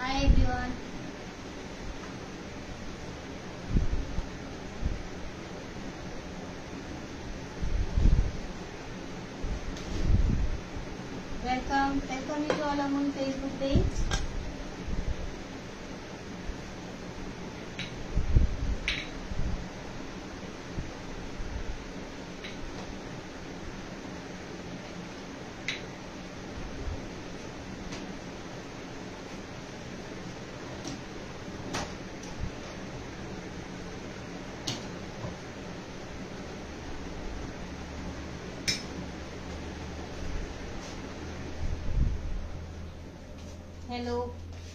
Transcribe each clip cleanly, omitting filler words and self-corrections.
Hi everyone. Welcome you to all on Facebook page. Hello.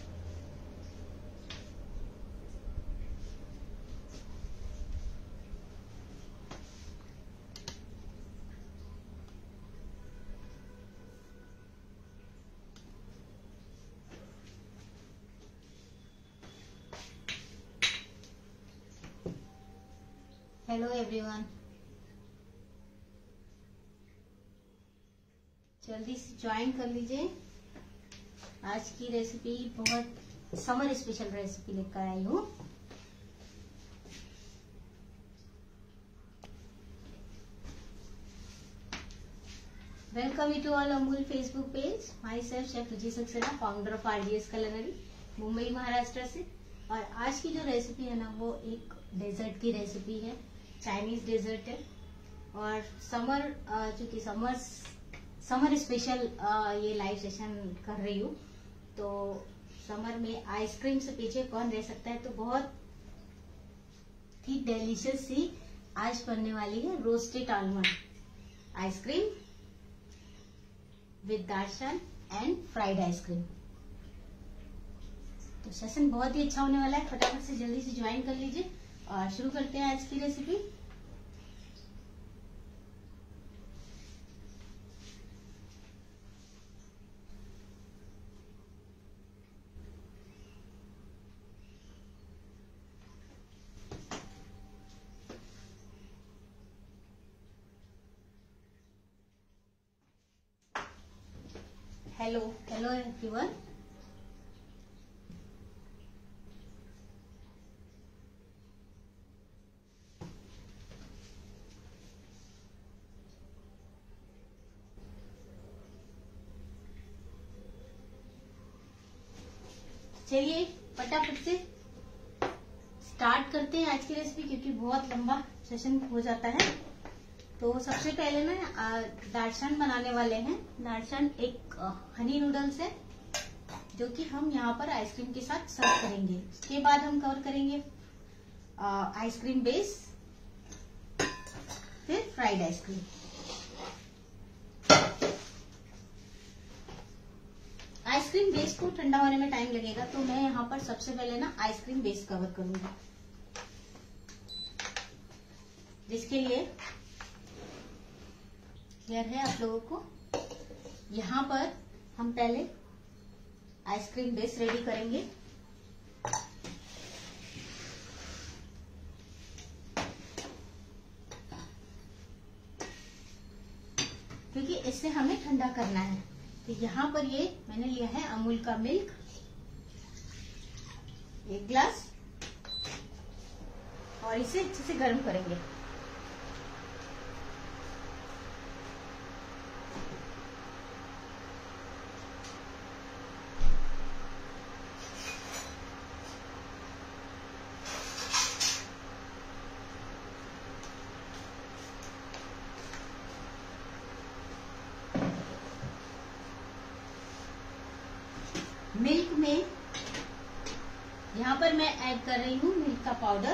Hello everyone. जल्दी से join कर लीजिए। आज की रेसिपी बहुत समर स्पेशल रेसिपी लेकर आई हूँ। Welcome you to all Amul Facebook page. Myself chef Ruchi Saxena, founder of RDS culinary, Mumbai Maharashtra से। और आज की जो रेसिपी है ना, वो एक डेजर्ट की रेसिपी है, चाइनीज डेजर्ट है। और समर चूंकि समर स्पेशल ये लाइव सेशन कर रही हूँ, तो समर में आइसक्रीम से पीछे कौन रह सकता है। तो बहुत ही डेलिशियस सी आज बनने वाली है roasted almond ice cream with darsaan and fried ice cream. तो सेशन बहुत ही अच्छा होने वाला है। फटाफट से जल्दी से ज्वाइन कर लीजिए और शुरू करते हैं आज की रेसिपी। Hello everyone. चलिए फटाफट से स्टार्ट करते हैं आज की रेसिपी, क्योंकि बहुत लंबा सेशन हो जाता है। तो सबसे पहले ना दार्शन बनाने वाले हैं। दार्शन एक हनी नूडल्स है, जो कि हम यहाँ पर आइसक्रीम के साथ सर्व करेंगे। उसके बाद हम कवर करेंगे आइसक्रीम बेस, फिर फ्राइड आइसक्रीम। आइसक्रीम बेस को ठंडा होने में टाइम लगेगा, तो मैं यहाँ पर सबसे पहले ना आइसक्रीम बेस कवर करूंगी, जिसके लिए क्लियर है आप लोगों को। यहाँ पर हम पहले आइसक्रीम बेस रेडी करेंगे। क्योंकि इससे हमें ठंडा करना है। तो यहाँ पर ये मैंने लिया है अमूल का मिल्क 1 ग्लास, और इसे अच्छे से गर्म करेंगे। मिल्क में यहाँ पर मैं ऐड कर रही हूँ मिल्क का पाउडर,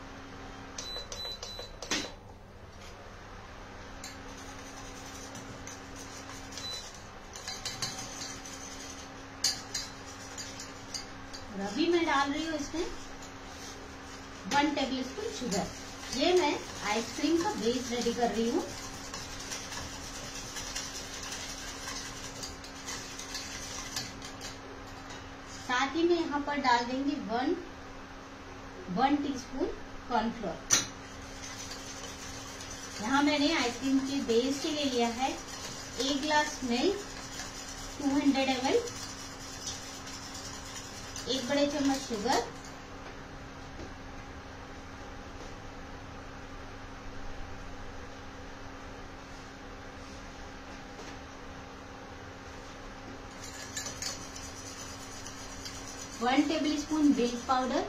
और अभी मैं डाल रही हूँ इसमें 1 टेबलस्पून शुगर। ये मैं आइसक्रीम का बेस रेडी कर रही हूँ। साथ ही में यहाँ पर डाल देंगे 1 टीस्पून कॉर्नफ्लोर। यहाँ मैंने आइसक्रीम के बेस के लिए लिया है 1 ग्लास मिल्क 200 ml, 1 बड़े चम्मच sugar, one tablespoon milk powder.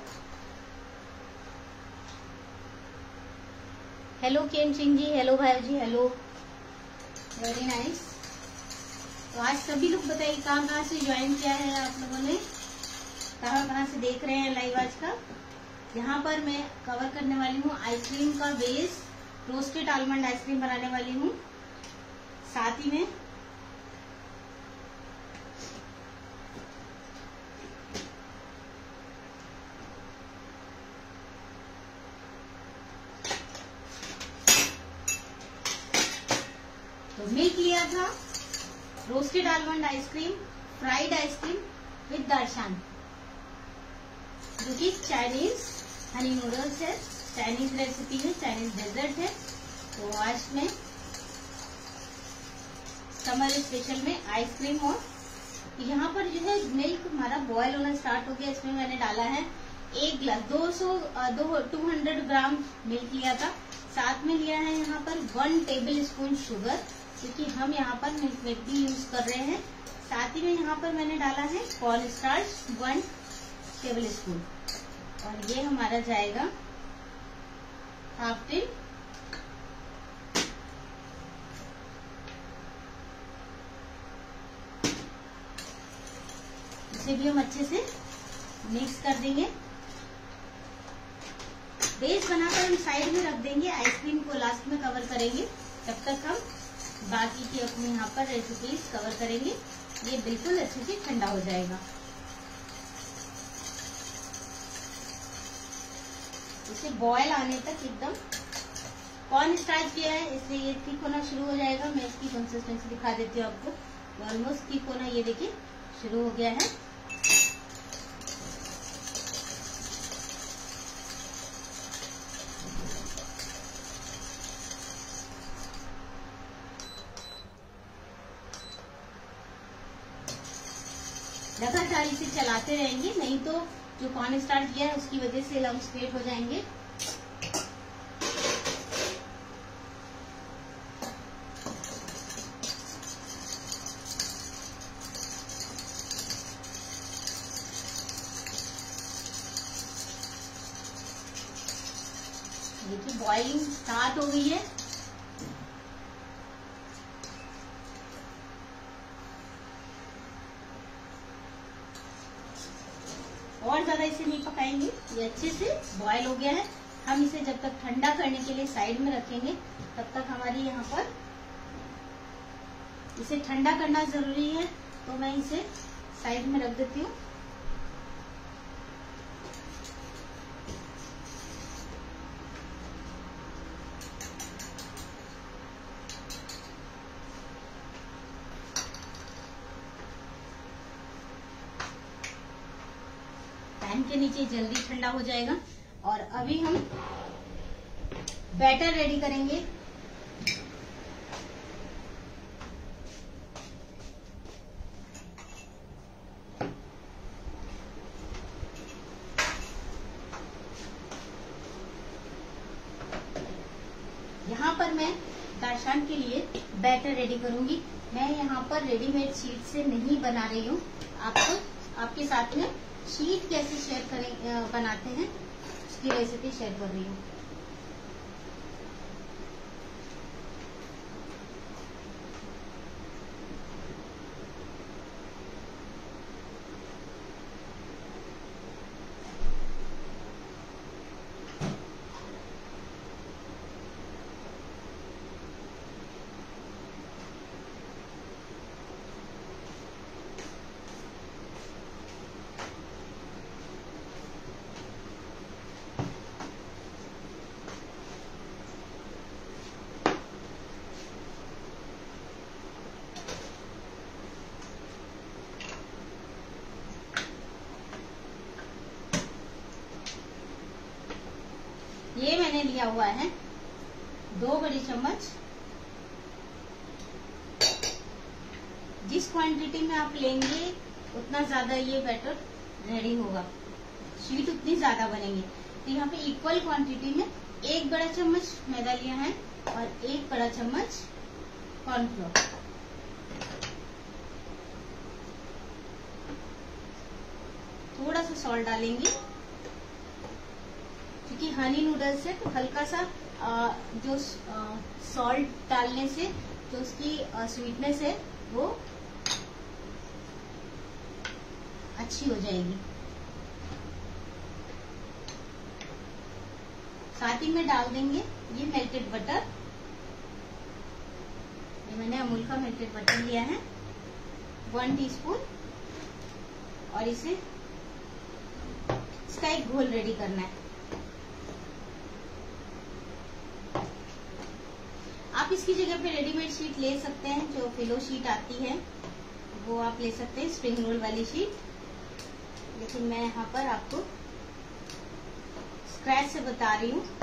Hello Kem Singh ji, hello भाई जी, हेलो, वेरी नाइस। तो आज सभी लोग बताइए कहाँ से ज्वाइन किया है आप लोगों ने, कहाँ से देख रहे हैं लाइव आज का। यहाँ पर मैं कवर करने वाली हूँ आइसक्रीम का बेस, रोस्टेड आलमंड आइसक्रीम बनाने वाली हूँ। साथ ही में तो मिल्क लिया था, roasted almond ice cream, fried ice cream with darsaan, जो कि चाइनीज हनी नूडल्स है, चाइनीज रेसिपी है, चाइनीज डेजर्ट है। तो आज मैं समर स्पेशल में आइसक्रीम, और यहाँ पर जो है मिल्क हमारा बॉयल होना स्टार्ट हो गया। इसमें मैंने डाला है 1 गिलास 200 ग्राम मिल्क लिया था। साथ में लिया है यहाँ पर 1 टेबल स्पून शुगर, क्योंकि हम यहाँ पर मिल्क मेड भी यूज कर रहे हैं। साथ ही में यहाँ पर मैंने डाला है कॉर्न स्टार्च 1 टेबल स्पून, और ये हमारा जाएगा हाफ टिन। इसे भी हम अच्छे से मिक्स कर देंगे। बेस बनाकर हम साइड में रख देंगे, आइसक्रीम को लास्ट में कवर करेंगे। तब तक हम बाकी की अपने यहाँ पर रेसिपीज कवर करेंगे। ये बिल्कुल अच्छे से ठंडा हो जाएगा। इसे बॉयल आने तक एकदम, कॉर्न स्टार्च किया है इसलिए ये थिक होना शुरू हो जाएगा। मैं इसकी कंसिस्टेंसी दिखा देती हूँ आपको। ऑलमोस्ट थिक होना ये देखिए शुरू हो गया है। लगातार इसे चलाते रहेंगे, नहीं तो जो कॉर्न स्टार्च किया है उसकी वजह से लम्स क्रिएट हो जाएंगे। देखिए बॉइलिंग स्टार्ट हो गई है। और ज्यादा इसे नहीं पकाएंगे, ये अच्छे से बॉयल हो गया है। हम इसे जब तक ठंडा करने के लिए साइड में रखेंगे, तब तक हमारी यहाँ पर इसे ठंडा करना जरूरी है। तो मैं इसे साइड में रख देती हूँ। पैन के नीचे जल्दी ठंडा हो जाएगा। और अभी हम बैटर रेडी करेंगे। यहाँ पर मैं दारशान के लिए बैटर रेडी करूंगी। मैं यहाँ पर रेडीमेड शीट से नहीं बना रही हूँ। आपके साथ में शीट कैसे बनाते हैं उसकी रेसिपी शेयर कर रही हूँ। ये मैंने लिया हुआ है 2 बड़ी चम्मच। जिस क्वांटिटी में आप लेंगे उतना ज्यादा ये बैटर रेडी होगा, शीट उतनी ज्यादा बनेंगे। तो यहाँ पे इक्वल क्वांटिटी में 1 बड़ा चम्मच मैदा लिया है और 1 बड़ा चम्मच कॉर्नफ्लोर। थोड़ा सा सॉल्ट डालेंगे क्योंकि हनी नूडल्स है, तो हल्का सा जो सॉल्ट डालने से जो उसकी स्वीटनेस है वो अच्छी हो जाएगी। साथ ही में डाल देंगे ये मेल्टेड बटर। ये मैंने अमूल का मेल्टेड बटर लिया है 1 टीस्पून, और इसे इसका एक घोल रेडी करना है। आप इसकी जगह पे रेडीमेड शीट ले सकते हैं, जो फिलो शीट आती है वो आप ले सकते हैं, स्प्रिंग रोल वाली शीट। लेकिन मैं यहाँ पर आपको स्क्रैच से बता रही हूँ।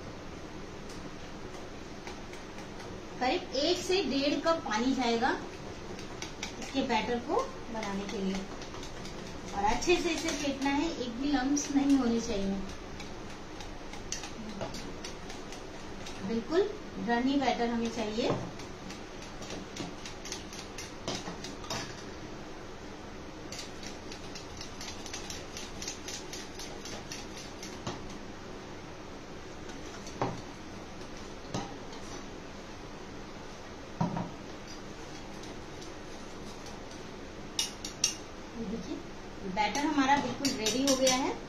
करीब 1 से 1.5 कप पानी जाएगा इसके बैटर को बनाने के लिए, और अच्छे से इसे फेंटना है, एक भी लम्स नहीं होने चाहिए। बिल्कुल रनी बैटर हमें चाहिए। देखिए बैटर हमारा बिल्कुल रेडी हो गया है।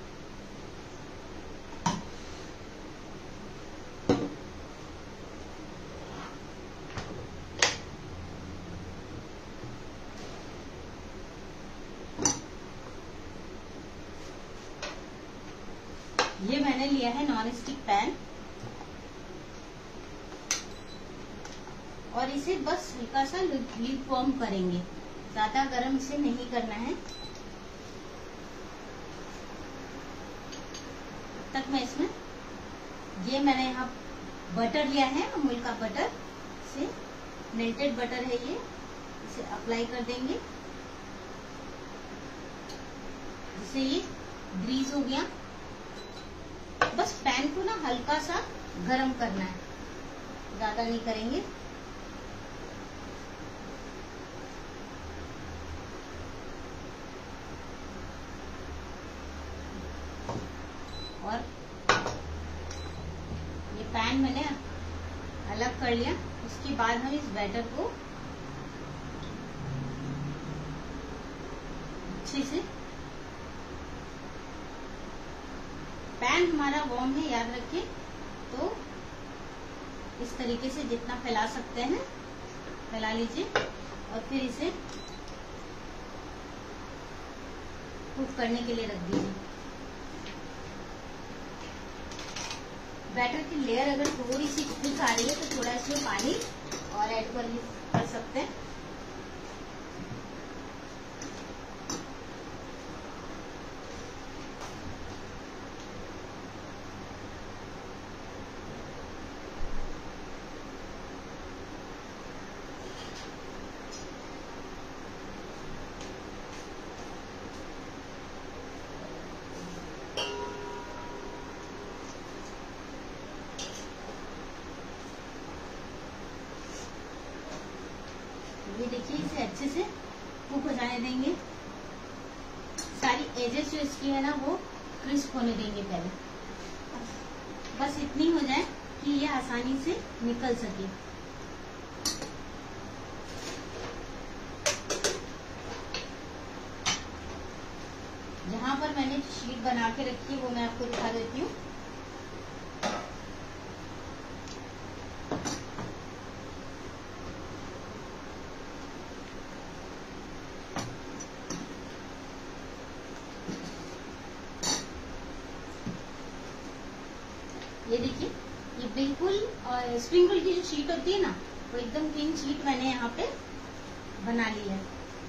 ये मैंने लिया है नॉन स्टिक पैन, और इसे बस हल्का सा लीड वार्म करेंगे, ज्यादा गर्म इसे नहीं करना है। तक मैं इसमें ये मैंने यहाँ बटर लिया है अमूल का बटर, से मेल्टेड बटर है ये, इसे अप्लाई कर देंगे जिससे ये ग्रीस हो गया। बस पैन को ना हल्का सा गरम करना है, ज्यादा नहीं करेंगे। और ये पैन मैंने अलग कर लिया। उसके बाद हम इस बैटर को अच्छे से, पैन हमारा वार्म है याद रखिए, तो इस तरीके से जितना फैला सकते हैं फैला लीजिए, और फिर इसे कुक करने के लिए रख दीजिए। बैटर की लेयर अगर थोड़ी सी थिक आ रही है तो थोड़ा इसमें पानी और ऐड कर सकते हैं। ये देखिए इसे अच्छे से कुक हो जाने देंगे। सारी एजेस जो इसकी है ना वो क्रिस्प होने देंगे पहले, बस इतनी हो जाए कि ये आसानी से निकल सके। जहां पर मैंने शीट बना के रखी है वो मैं आपको दिखा देती हूँ। ये देखिए ये बिल्कुल स्प्रिंग रोल की जो शीट होती है ना वो एकदम क्लीन शीट मैंने यहाँ पे बना ली है।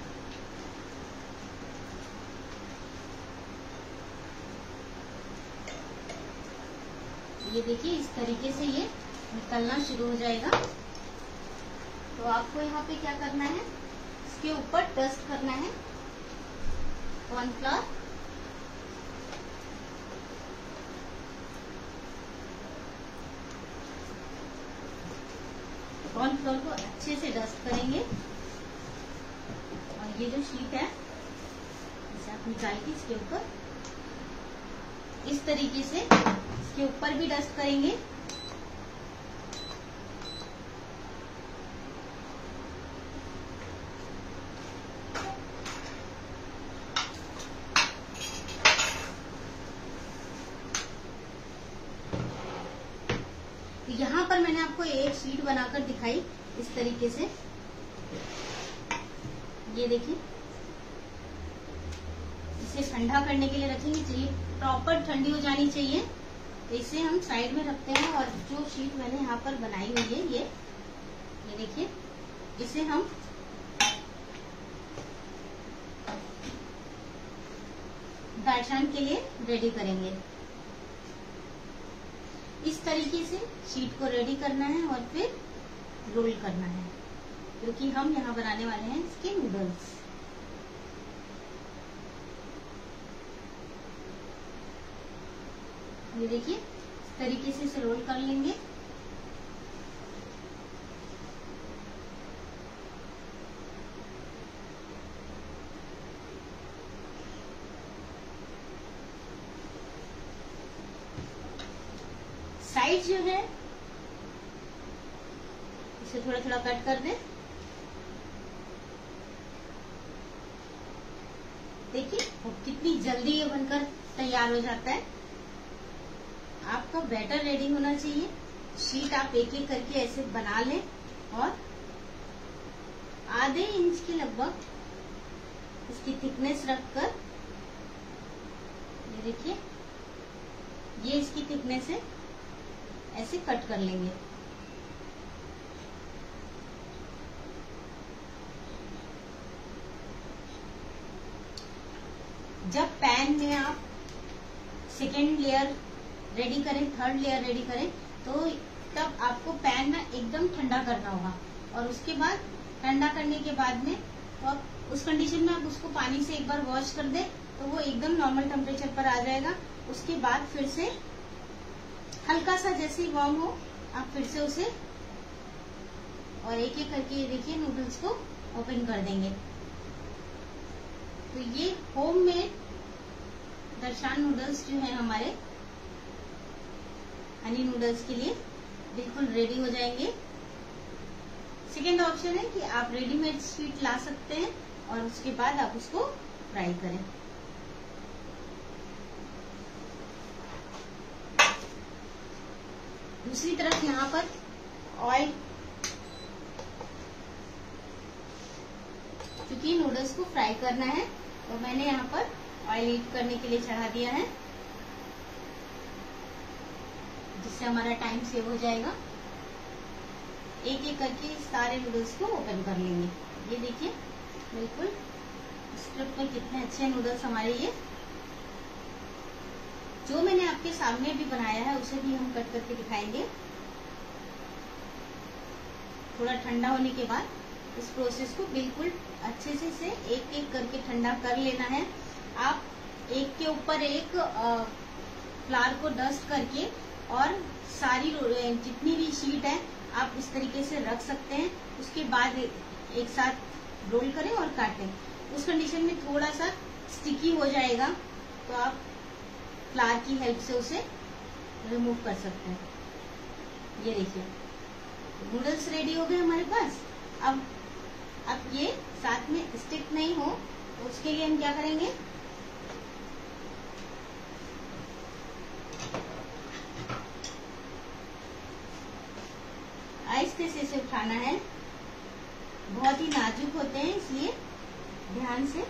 ये देखिए इस तरीके से ये निकलना शुरू हो जाएगा। तो आपको यहाँ पे क्या करना है, इसके ऊपर डस्ट करना है कॉर्नफ्लोर, फ्लोर को अच्छे से डस्ट करेंगे। और ये जो शीट है इसे आप निकाल के इसके ऊपर इस तरीके से इसके ऊपर भी डस्ट करेंगे। यहाँ पर मैंने आपको एक शीट बनाकर दिखाई इस तरीके से, ये देखिए। इसे ठंडा करने के लिए रखेंगे, चाहिए प्रॉपर ठंडी हो जानी चाहिए। तो इसे हम साइड में रखते हैं और जो शीट मैंने यहाँ पर बनाई हुई है ये देखिए, इसे हम दर्शन के लिए रेडी करेंगे। इस तरीके से शीट को रेडी करना है और फिर रोल करना है, क्योंकि हम यहाँ बनाने वाले हैं इसके नूडल्स। ये देखिए, इस तरीके से इसे रोल कर लेंगे। साइड जो है इसे थोड़ा थोड़ा कट कर दें। देखिए कितनी जल्दी ये बनकर तैयार हो जाता है। आपका बैटर रेडी होना चाहिए। शीट आप एक एक करके ऐसे बना लें और आधे इंच के लगभग इसकी थिकनेस रखकर, ये देखिए ये इसकी थिकनेस है, ऐसे कट कर लेंगे। जब पैन में आप सेकेंड लेयर रेडी करें, थर्ड लेयर रेडी करें, तो तब आपको पैन ना एकदम ठंडा करना होगा। और उसके बाद ठंडा करने के बाद में तो आप उस कंडीशन में आप उसको पानी से एक बार वॉश कर दें तो वो एकदम नॉर्मल टेम्परेचर पर आ जाएगा। उसके बाद फिर से हल्का सा जैसे ही वार्म हो आप फिर से उसे और एक एक करके ये देखिए नूडल्स को ओपन कर देंगे। तो ये होममेड दर्शन नूडल्स जो है हमारे हनी नूडल्स के लिए बिल्कुल रेडी हो जाएंगे। सेकेंड ऑप्शन है कि आप रेडीमेड शीट ला सकते हैं और उसके बाद आप उसको फ्राई करें। दूसरी तरफ यहाँ पर ऑयल, क्योंकि नूडल्स को फ्राई करना है तो मैंने यहाँ पर ऑयल हीट करने के लिए चढ़ा दिया है, जिससे हमारा टाइम सेव हो जाएगा। एक एक करके सारे नूडल्स को ओपन कर लेंगे। ये देखिए बिल्कुल स्ट्रिप में कितने अच्छे नूडल्स हमारे ये। जो मैंने आपके सामने भी बनाया है उसे भी हम कट करके दिखाएंगे। थोड़ा ठंडा होने के बाद इस प्रोसेस को बिल्कुल अच्छे से इसे एक एक करके ठंडा कर लेना है। आप एक के ऊपर एक फ्लावर को डस्ट करके और सारी जितनी भी शीट है आप इस तरीके से रख सकते हैं। उसके बाद एक साथ रोल करें और काटें। उस कंडीशन में थोड़ा सा स्टिकी हो जाएगा तो आप फ्लावर की हेल्प से उसे रिमूव कर सकते हैं। ये देखिए नूडल्स रेडी हो गए हमारे पास। अब ये साथ में स्टिक नहीं हो तो उसके लिए हम क्या करेंगे, आहिस्ते से इसे उठाना है। बहुत ही नाजुक होते हैं इसलिए ध्यान से।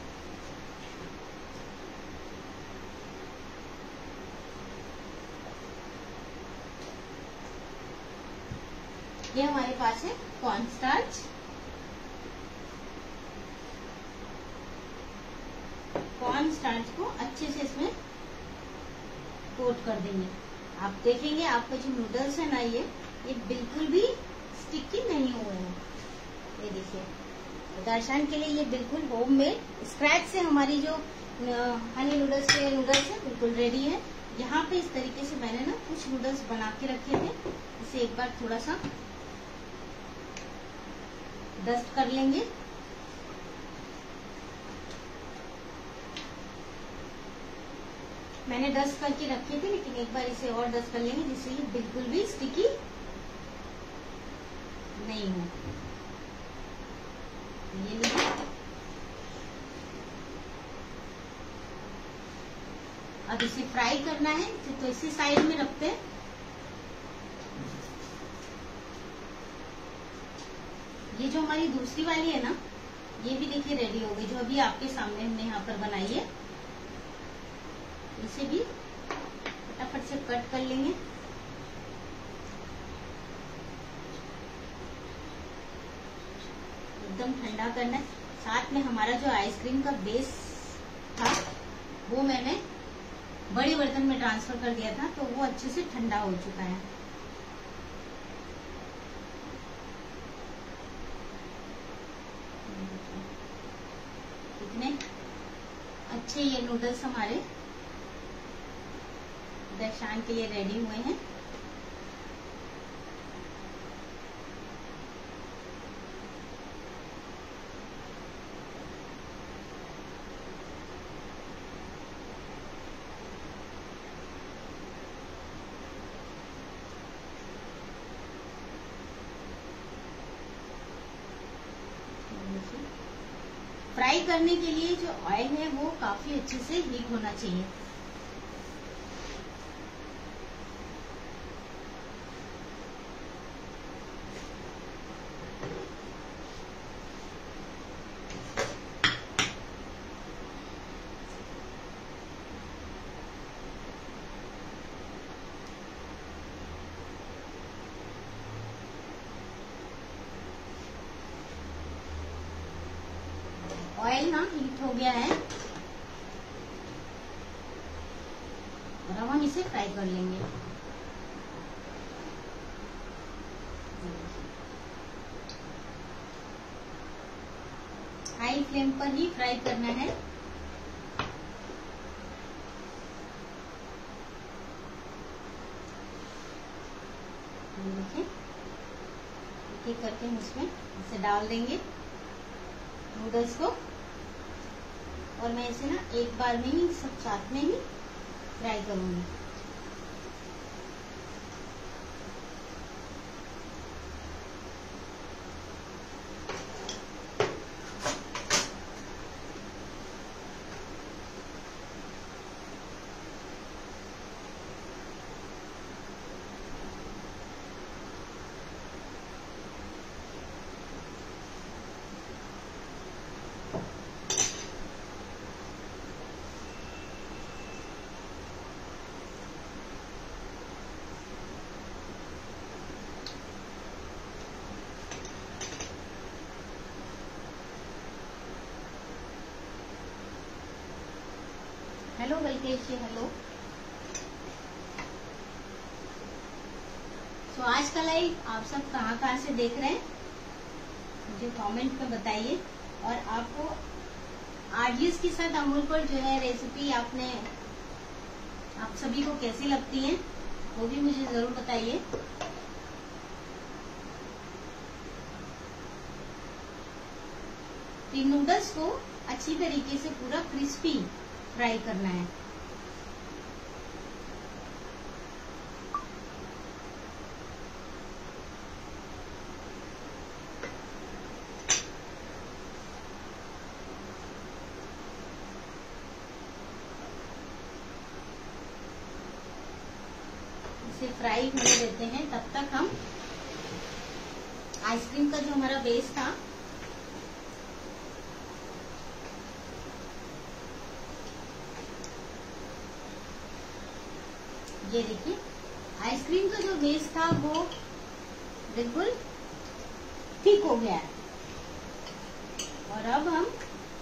ये हमारे पास है कॉर्नस्टार्च। कॉर्नस्टार्च को अच्छे से इसमें कोट कर देंगे। आप देखेंगे आपका जो नूडल्स है ना ये बिल्कुल भी स्टिकी नहीं हुए हैं। ये देखिए दर्शन के लिए ये बिल्कुल होममेड स्क्रैच से हमारी जो हनी नूडल्स के नूडल्स है बिल्कुल रेडी है। यहाँ पे इस तरीके से मैंने ना कुछ नूडल्स बना के रखे थे। इसे एक बार थोड़ा सा डस्ट कर लेंगे। मैंने डस्ट करके रखे थे, लेकिन एक बार इसे और डस्ट कर लेंगे जिससे ये बिल्कुल भी स्टिकी नहीं हो। ये लीजिए। अब इसे फ्राई करना है तो इसी साइड में रखते हैं। ये जो हमारी दूसरी वाली है ना, ये भी देखिए रेडी हो गई, जो अभी आपके सामने हमने यहाँ पर बनाई है। इसे भी फटाफट से कट कर लेंगे। एकदम ठंडा करना है। साथ में हमारा जो आइसक्रीम का बेस था वो मैंने बड़े बर्तन में ट्रांसफर कर दिया था, तो वो अच्छे से ठंडा हो चुका है। इतने अच्छे ये नूडल्स हमारे दर्शान के लिए रेडी हुए हैं। फ्राई करने के लिए जो ऑयल है वो काफी अच्छे से हीट होना चाहिए। ऑयल ना हीट हो गया है और अब हम इसे फ्राई कर लेंगे। हाई फ्लेम पर ही फ्राई करना है। देखिए एक करके हम इसमें इसे डाल देंगे नूडल्स को, और मैं इसे ना एक बार में ही सब साथ में ही फ्राई करूंगी। Hello Balkesh ji, hello. तो आज का लाइव आप सब कहाँ से देख रहे हैं मुझे कमेंट में बताइए। और आपको आरजीएस के साथ अमूल पर जो है रेसिपी आप सभी को कैसी लगती है वो भी मुझे जरूर बताइए। इन नूडल्स को अच्छी तरीके से पूरा क्रिस्पी फ्राई करना है। इसे फ्राई होने देते हैं। तब तक हम आइसक्रीम का जो हमारा बेस था ये देखिए, आइसक्रीम का जो बेस था वो बिल्कुल ठीक हो गया है। और अब हम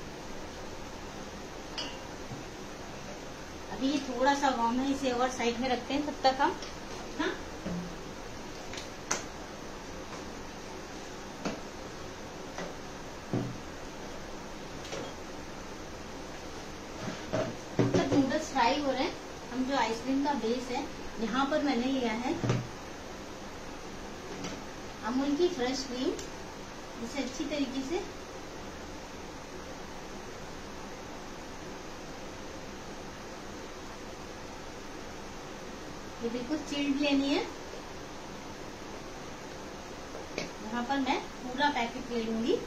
अभी ये थोड़ा सा वार्म है, इसे और साइड में रखते हैं। तब तक हम नूडल्स फ्राई हो रहे हैं। हम जो आइसक्रीम का बेस है यहाँ पर मैंने लिया है अमूल की फ्रेश क्रीम इसे अच्छी तरीके से ये बिल्कुल चिल्ड लेनी है। यहाँ पर मैं पूरा पैकेट ले लूंगी।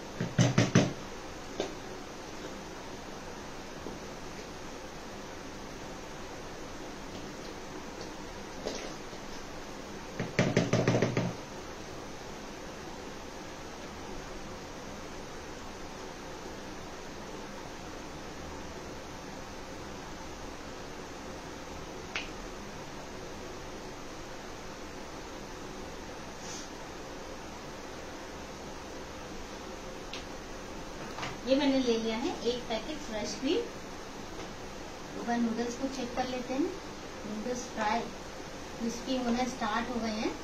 ये मैंने ले लिया है एक पैकेट फ्रेश क्रीम। एक बार नूडल्स को चेक कर लेते हैं। नूडल्स फ्राई क्रिस्पी होना स्टार्ट हो गए हैं।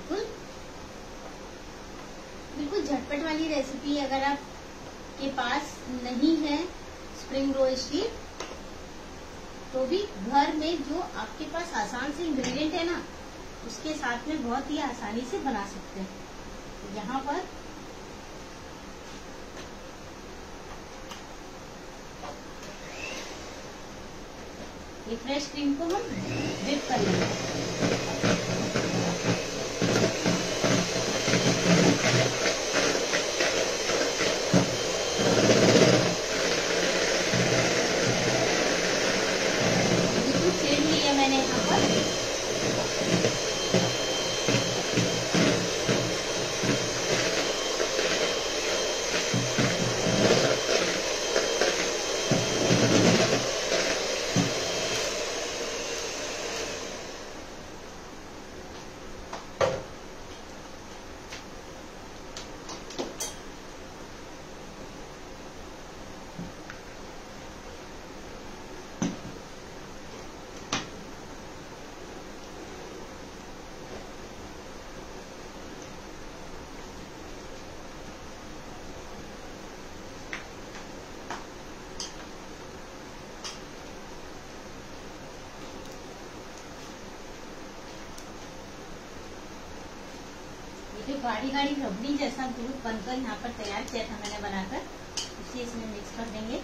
बिल्कुल झटपट वाली रेसिपी। अगर आपके पास नहीं है स्प्रिंग रोल शीट तो भी घर में जो आपके पास आसान से इंग्रेडिएंट है ना, उसके साथ में बहुत ही आसानी से बना सकते हैं। यहाँ पर ये फ्रेश क्रीम को हम विप कर लेंगे। बिल्कुल छेड़ लिया मैंने यहाँ पर। जो गाढ़ी गाढ़ी रबड़ी जैसा दूध बनकर यहाँ पर तैयार किया था मैंने बनाकर, उसे इसमें मिक्स कर देंगे।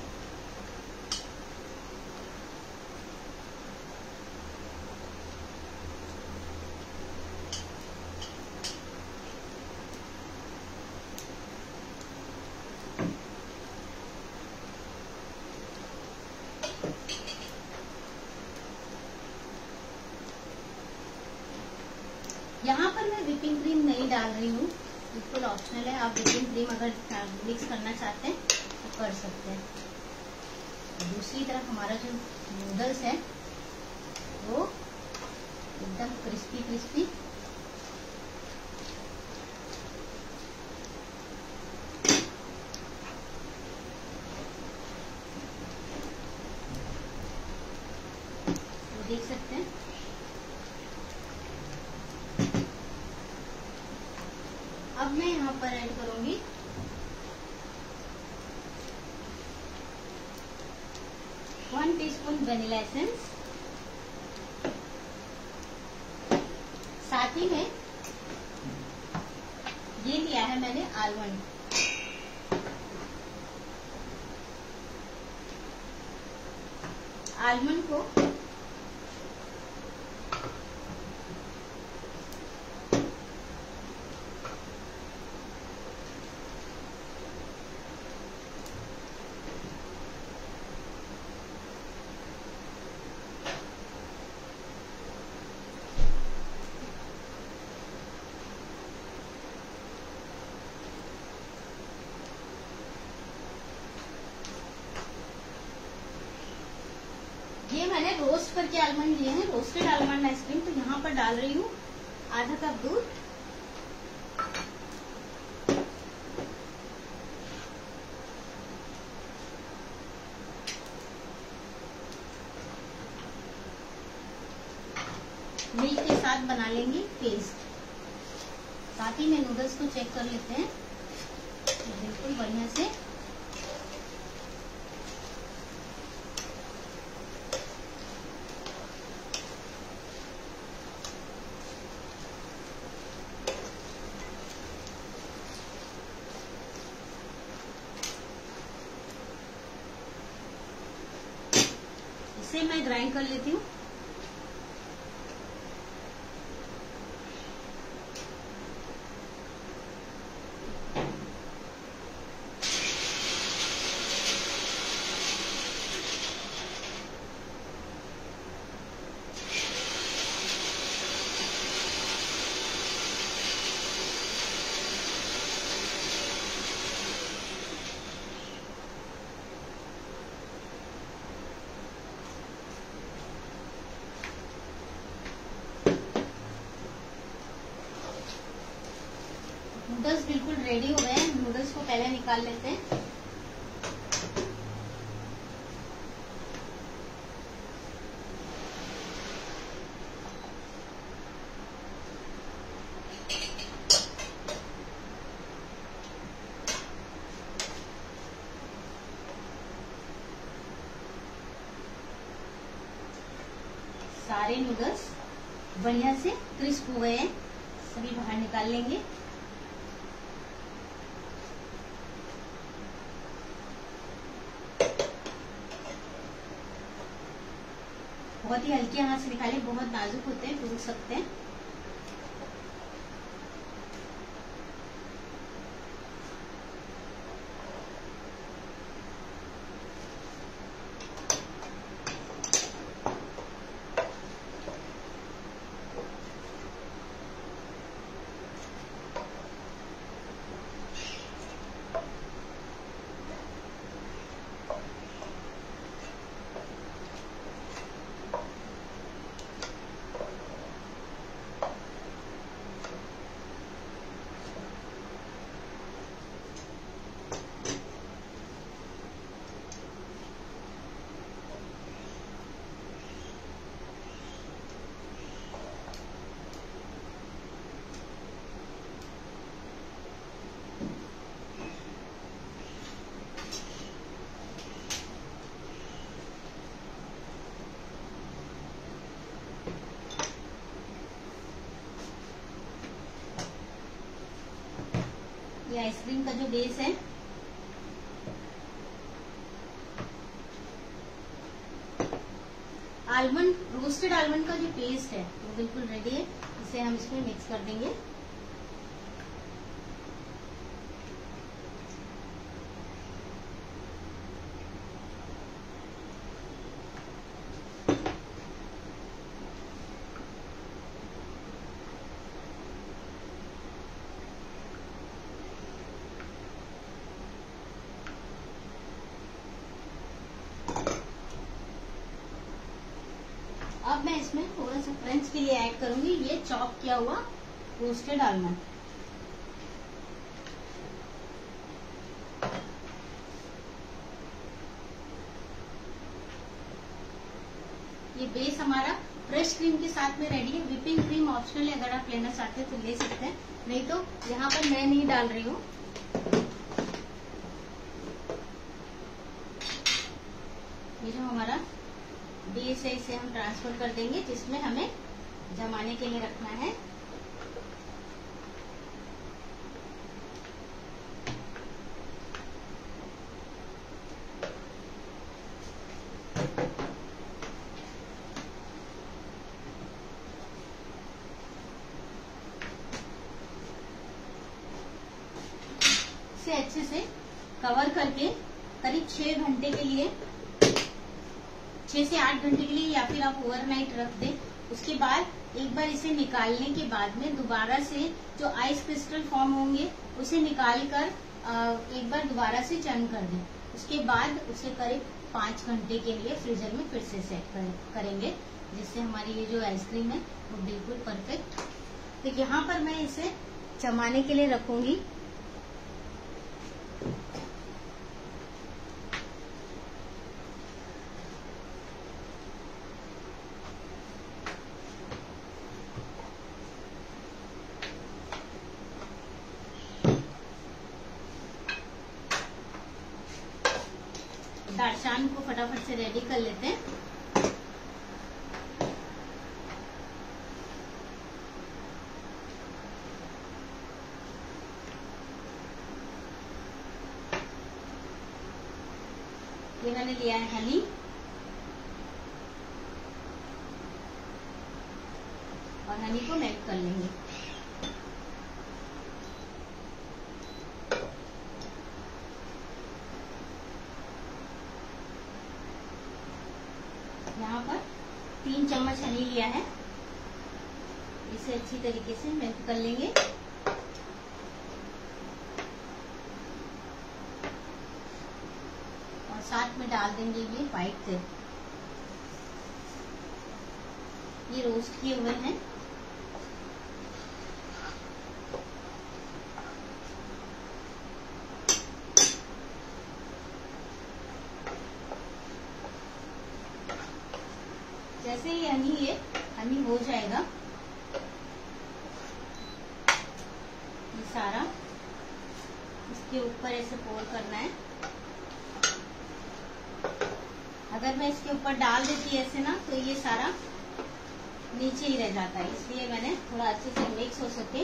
यहाँ पर मैं व्हिपिंग क्रीम नहीं डाल रही हूँ, बिल्कुल ऑप्शनल है। आप व्हिपिंग क्रीम अगर मिक्स करना चाहते हैं तो कर सकते हैं। दूसरी तरफ हमारा जो नूडल्स है वो एकदम क्रिस्पी क्रिस्पी देख सकते हैं। अब मैं यहाँ पर ऐड करूंगी 1 टीस्पून वनीला एसेंस। साथ ही में ये लिया है मैंने आलमंड। आलमंड को ये मैंने रोस्ट करके आलमंड लिए हैं, रोस्टेड आलमंड आइसक्रीम। तो यहाँ पर डाल रही हूँ आधा कप दूध। मिल्क के साथ बना लेंगे पेस्ट। साथ ही में नूडल्स को चेक कर लेते हैं, बिल्कुल बढ़िया से इसे मैं ग्राइंड कर लेती हूँ। नूडल्स बिल्कुल रेडी हो गए हैं। नूडल्स को पहले निकाल लेते हैं। सारे नूडल्स बढ़िया से क्रिस्प हो गए हैं, सभी बाहर निकाल लेंगे। बहुत ही हल्के हाथ से निकालें, बहुत नाजुक होते हैं, टूट सकते हैं। ये आइसक्रीम का जो बेस है, आलमंड, रोस्टेड आलमंड का जो पेस्ट है वो बिल्कुल रेडी है। इसे हम इसमें मिक्स कर देंगे। अब मैं इसमें थोड़ा सा क्रंच के लिए ऐड करूंगी ये चॉप किया हुआ रोस्टेड आलमंड। ये बेस हमारा फ्रेश क्रीम के साथ में रेडी है। व्हिपिंग क्रीम ऑप्शनल है, अगर आप लेना चाहते हैं तो ले सकते हैं, नहीं तो यहाँ पर मैं नहीं डाल रही हूँ। ये जो हमारा बेस है इसे हम ट्रांसफर कर देंगे, जिसमें हमें जमाने के लिए रखना है। इसे अच्छे से कवर करके करीब 6 घंटे के लिए, 6 से 8 घंटे के लिए, या फिर आप ओवरनाइट रख दें। उसके बाद एक बार इसे निकालने के बाद में दोबारा से जो आइस क्रिस्टल फॉर्म होंगे उसे निकाल कर एक बार दोबारा से चर्न कर दें। उसके बाद उसे करीब 5 घंटे के लिए फ्रीजर में फिर से सेट करेंगे, जिससे हमारी ये जो आइसक्रीम है वो बिल्कुल परफेक्ट। तो यहाँ पर मैं इसे जमाने के लिए रखूंगी। दारचान को फटाफट से रेडी कर लेते हैं। ये मैंने लिया है हनी, और हनी को मेल्ट कर लेंगे। यहाँ पर 3 चम्मच हनी लिया है, इसे अच्छी तरीके से मेल्ट कर लेंगे। और साथ में डाल देंगे ये व्हाइट तिल, ये रोस्ट किए हुए हैं। जैसे ही हनी हो जाएगा, ये सारा इसके ऊपर ऐसे पोर करना है। अगर मैं इसके ऊपर डाल देती ऐसे ना, तो ये सारा नीचे ही रह जाता है, इसलिए मैंने थोड़ा अच्छे से मिक्स हो सके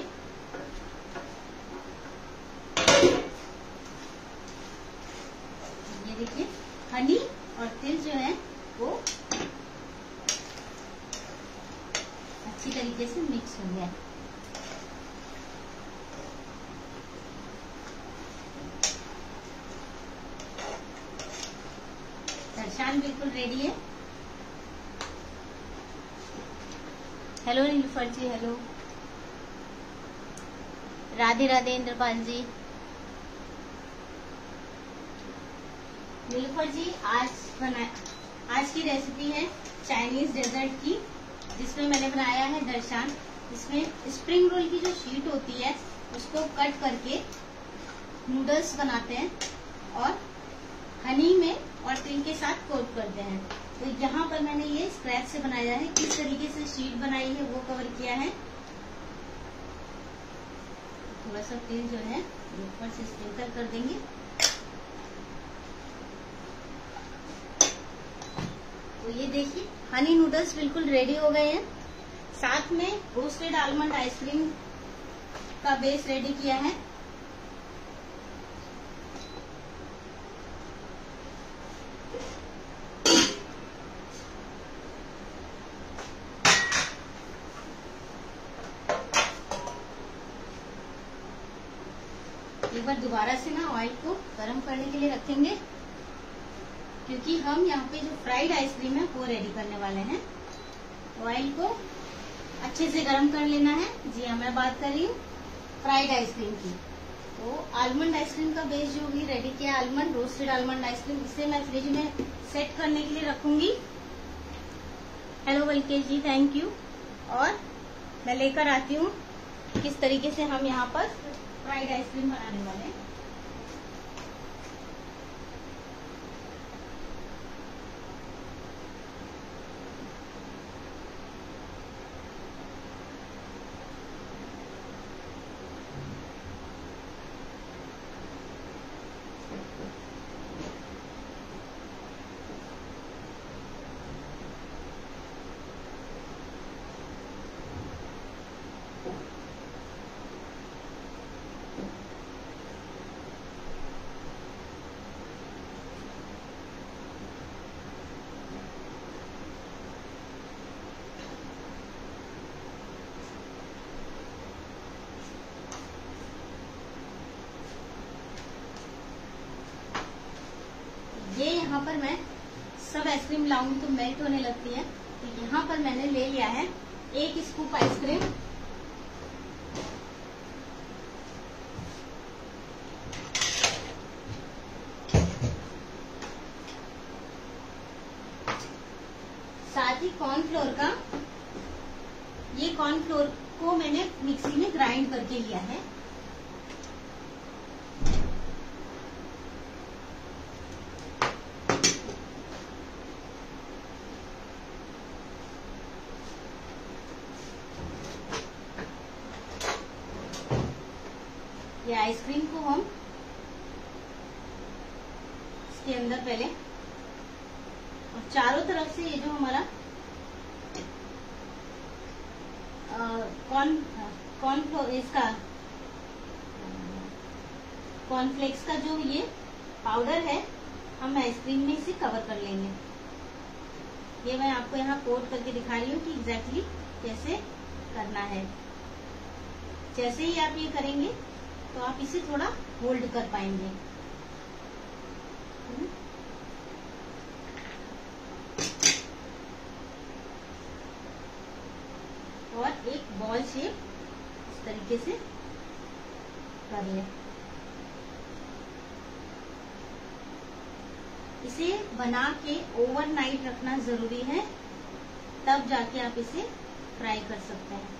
ये देखिए हनी और तिल जो है वो अच्छी तरीके से मिक्स हो गया। दर्शान बिल्कुल रेडी है। Hello Nilufar ji, hello, Radhe Radhe Indrapal ji. नीलूफर जी आज की रेसिपी है चाइनीज डेजर्ट की, जिसमें मैंने बनाया है दर्शान। इसमें स्प्रिंग रोल की जो शीट होती है उसको कट करके नूडल्स बनाते हैं और हनी में और तिल के साथ कोट करते हैं। तो यहाँ पर मैंने ये स्क्रैच से बनाया है, किस तरीके से शीट बनाई है वो कवर किया है। थोड़ा सा तिल जो है ऊपर से स्प्रिंकल कर देंगे। तो ये देखिए हनी नूडल्स बिल्कुल रेडी हो गए हैं। साथ में रोस्टेड आलमंड आइसक्रीम का बेस रेडी किया है। एक बार दोबारा से ना ऑयल को गर्म करने के लिए रखेंगे, क्योंकि हम यहाँ पे जो फ्राइड आइसक्रीम है वो रेडी करने वाले हैं। ऑयल को अच्छे से गर्म कर लेना है। जी हाँ, मैं बात कर रही हूँ फ्राइड आइसक्रीम की। तो आलमंड आइसक्रीम का बेस जो भी रेडी किया, आलमंड रोस्टेड आलमंड आइसक्रीम, इसे मैं फ्रिज में सेट करने के लिए रखूंगी। Hello Balkesh ji, thank you. और मैं लेकर आती हूँ किस तरीके से हम यहाँ पर फ्राइड आइसक्रीम बनाने वाले हैं। ये यहाँ पर मैं सब आइसक्रीम लाऊंगी तो मेल्ट होने लगती है। तो यहाँ पर मैंने ले लिया है 1 स्कूप आइसक्रीम। साथ ही कॉर्नफ्लोर का, ये कॉर्नफ्लोर को मैंने मिक्सी में ग्राइंड करके लिया है। ये आइसक्रीम को हम इसके अंदर पहले, और चारों तरफ से ये जो हमारा इसका कॉर्नफ्लेक्स का जो ये पाउडर है, हम आइसक्रीम में इसे कवर कर लेंगे। ये मैं आपको यहाँ कोट करके दिखा रही हूँ कि एग्जैक्टली कैसे करना है। जैसे ही आप ये करेंगे तो आप इसे थोड़ा होल्ड कर पाएंगे। और एक बॉल शेप इस तरीके से कर लें। इसे बना के ओवरनाइट रखना जरूरी है, तब जाके आप इसे फ्राई कर सकते हैं।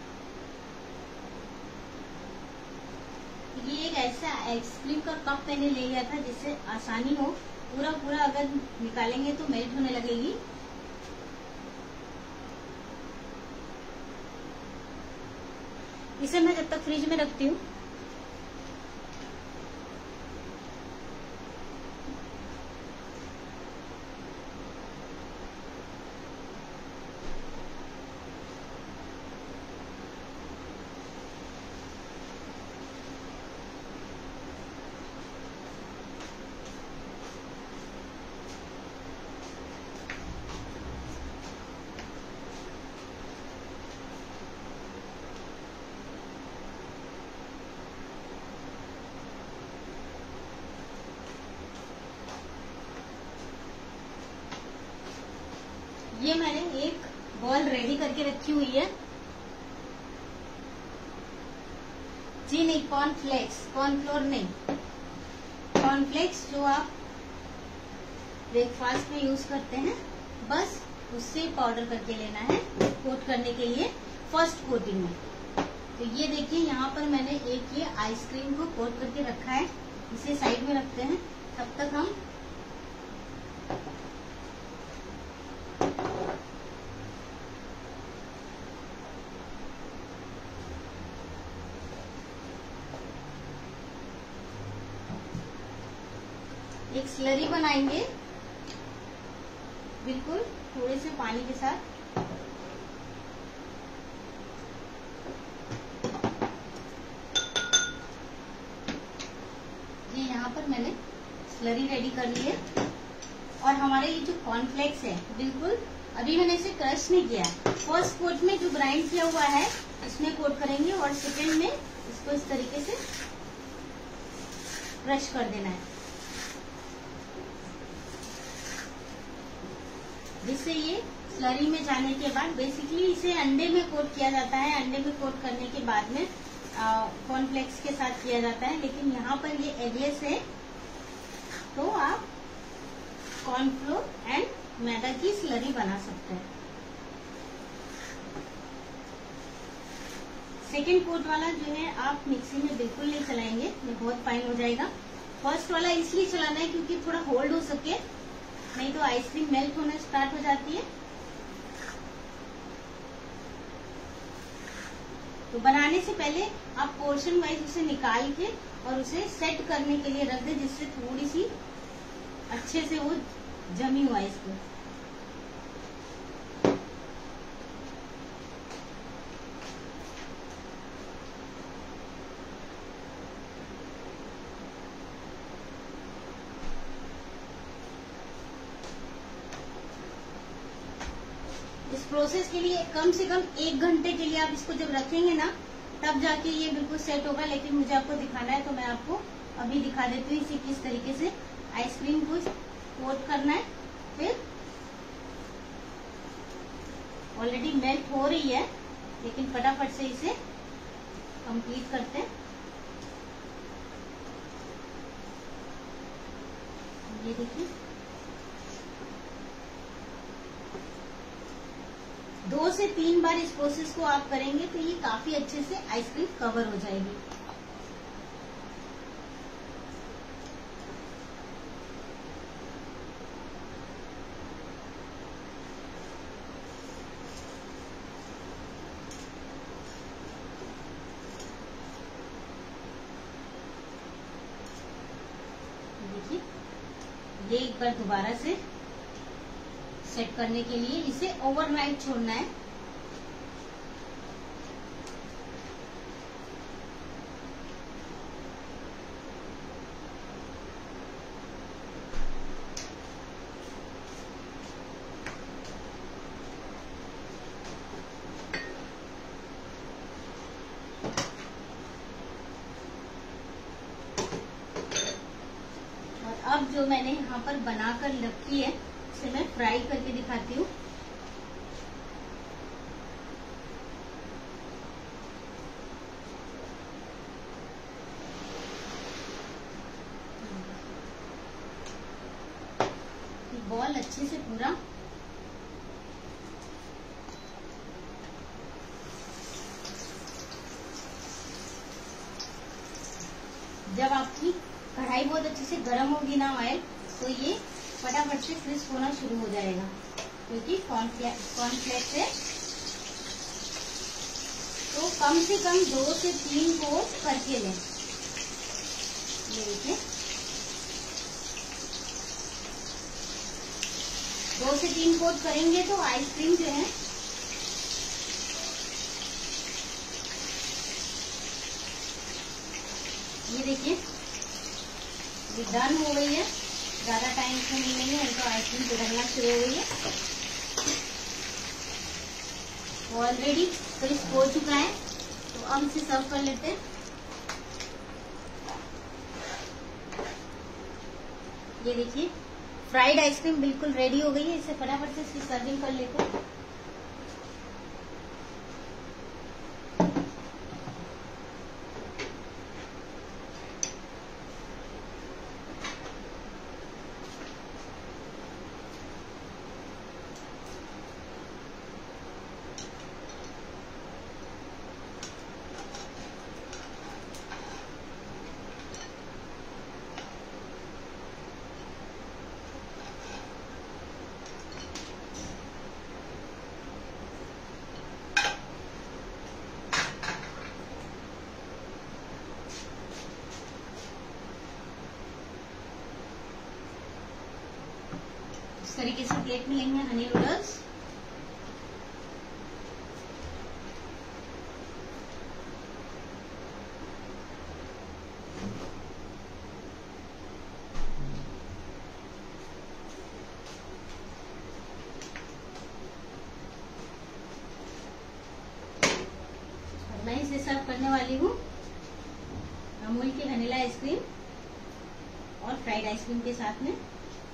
ये एक ऐसा आइसक्रीम का कप मैंने ले लिया था जिससे आसानी हो, पूरा अगर निकालेंगे तो मेल्ट होने लगेगी। इसे मैं जब तक फ्रिज में रखती हूँ, ये मैंने एक बॉल रेडी करके रखी हुई है। जी नहीं, कॉर्नफ्लेक्स, कॉर्नफ्लोर नहीं, कॉर्नफ्लेक्स जो आप ब्रेकफास्ट में यूज करते हैं, बस उससे पाउडर करके लेना है कोट करने के लिए फर्स्ट कोटिंग में। तो ये देखिए यहाँ पर मैंने एक ये आइसक्रीम को कोट करके रखा है। इसे साइड में रखते हैं, तब तक हम एक स्लरी बनाएंगे, बिल्कुल थोड़े से पानी के साथ। ये यहाँ पर मैंने स्लरी रेडी कर ली है। और हमारे ये जो कॉर्नफ्लेक्स है, बिल्कुल अभी मैंने इसे क्रश नहीं किया। फर्स्ट कोट में जो ग्राइंड किया हुआ है इसमें कोट करेंगे और सेकेंड में इसको इस तरीके से क्रश कर देना है, जिससे ये स्लरी में जाने के बाद बेसिकली इसे अंडे में कोट किया जाता है। अंडे में कोट करने के बाद में कॉर्नफ्लेक्स के साथ किया जाता है, लेकिन यहाँ पर ये एगलेस है तो आप कॉर्नफ्लोर एंड मैदा की स्लरी बना सकते हैं। सेकेंड कोट वाला जो है आप मिक्सी में बिल्कुल नहीं चलाएंगे, ये बहुत फाइन हो जाएगा। फर्स्ट वाला इसलिए चलाना है क्योंकि थोड़ा होल्ड हो सके, नहीं तो आइसक्रीम मेल्ट होना स्टार्ट हो जाती है। तो बनाने से पहले आप पोर्शन वाइज उसे निकाल के और उसे सेट करने के लिए रख दे, जिससे थोड़ी सी अच्छे से वो जमी हो आइसक्रीम। इस प्रोसेस के लिए कम से कम 1 घंटे के लिए आप इसको जब रखेंगे ना, तब जाके ये बिल्कुल सेट होगा। लेकिन मुझे आपको दिखाना है तो मैं आपको अभी दिखा देती हूँ इसे किस तरीके से आइसक्रीम को कोट करना है। फिर ऑलरेडी मेल्ट हो रही है, लेकिन फटाफट से इसे कंप्लीट करते हैं। ये देखिए 2 से 3 बार इस प्रोसेस को आप करेंगे तो ये काफी अच्छे से आइसक्रीम कवर हो जाएगी। देखिए ये एक बार दोबारा से सेट करने के लिए इसे ओवरनाइट छोड़ना है। जो मैंने यहाँ पर बनाकर रखी है इसे मैं फ्राई करके दिखाती हूँ। बॉल अच्छे से पूरा जब आपकी कढ़ाई बहुत अच्छे से गर्म होगी ना ऑयल, तो ये फटाफट से क्रिस्प होना शुरू हो जाएगा, क्योंकि कॉर्नफ्लेक्स है। तो कम से कम 2 से 3 कोट करके लें। ये देखिए 2 से 3 कोट करेंगे तो आइसक्रीम जो है ये देखिए ये डन हो गई है। ज्यादा टाइम इसमें नहीं लेंगे, नहीं तो आइसक्रीम पिघलना शुरू हो गई है। ऑलरेडी क्रिस्प हो चुका है, तो अब इसे सर्व कर लेते हैं। ये देखिए फ्राइड आइसक्रीम बिल्कुल रेडी हो गई है। इसे फटाफट से इसकी सर्विंग कर लेते हैं। इस तरीके से प्लेट में लेंगे हनी नूडल्स। और मैं इसे सर्व करने वाली हूँ अमूल की वनीला आइसक्रीम और फ्राइड आइसक्रीम के साथ में।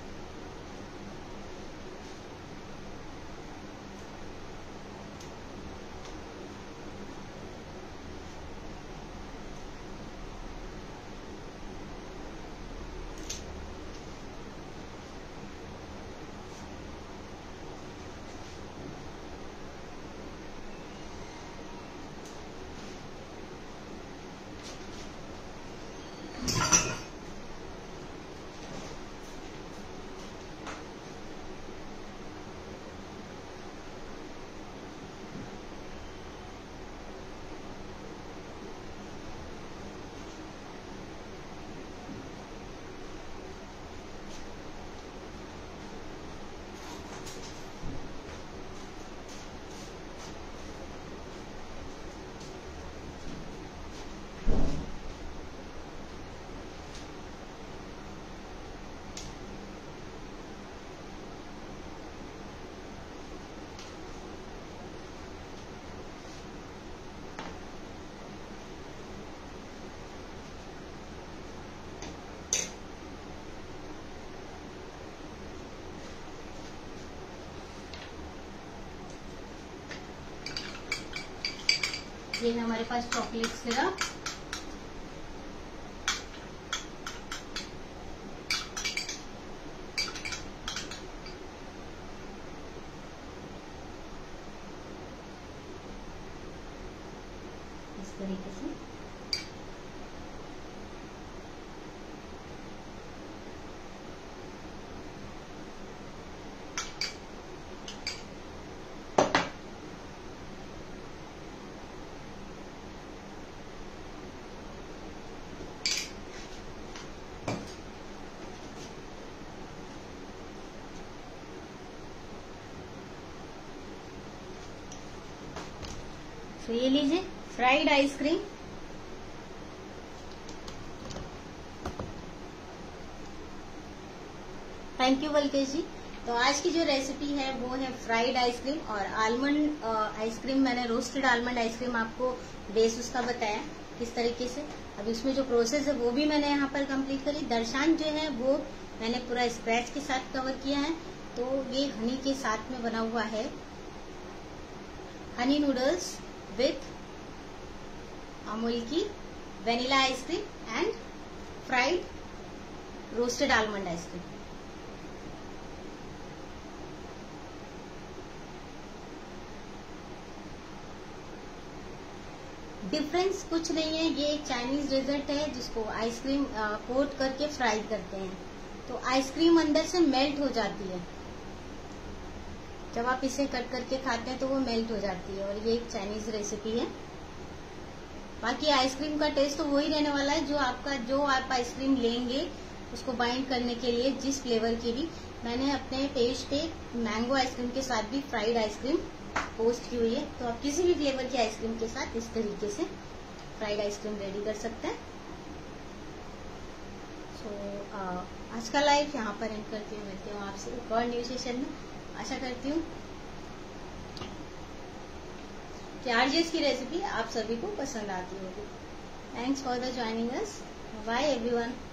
ये है हमारे पास चॉकलेट सिरप। इस तरीके से तो ये लीजिए fried ice cream. Thank you Balkesh ji. तो आज की जो रेसिपी है वो है फ्राइड आइसक्रीम और आलमंड आइसक्रीम। मैंने रोस्टेड आलमंड आइसक्रीम आपको बेस उसका बताया किस तरीके से। अब इसमें जो प्रोसेस है वो भी मैंने यहाँ पर कंप्लीट करी। दर्शान जो है वो मैंने पूरा स्क्रैच के साथ कवर किया है। तो ये हनी के साथ में बना हुआ है, हनी नूडल्स विथ अमूल की vanilla ice cream and fried roasted almond ice cream. Difference कुछ नहीं है, ये एक चाइनीज डेजर्ट है जिसको आइसक्रीम कोट करके फ्राई करते हैं, तो आइसक्रीम अंदर से मेल्ट हो जाती है। जब आप इसे कट करके खाते हैं तो वो मेल्ट हो जाती है, और ये एक चाइनीज रेसिपी है। बाकी आइसक्रीम का टेस्ट तो वही रहने वाला है, जो आप आइसक्रीम लेंगे उसको बाइंड करने के लिए जिस फ्लेवर की भी। मैंने अपने पेज पे मैंगो आइसक्रीम के साथ भी फ्राइड आइसक्रीम पोस्ट की हुई है, तो आप किसी भी फ्लेवर की आइसक्रीम के साथ इस तरीके से फ्राइड आइसक्रीम रेडी कर सकते हैं। आज का लाइव यहाँ पर एंड करती हूँ। मिलती हूँ आपसे एक और न्यू सेशन में। आशा करती हूँ कि आरजेएस की रेसिपी आप सभी को पसंद आती होगी। Thanks for the joining us. Bye everyone.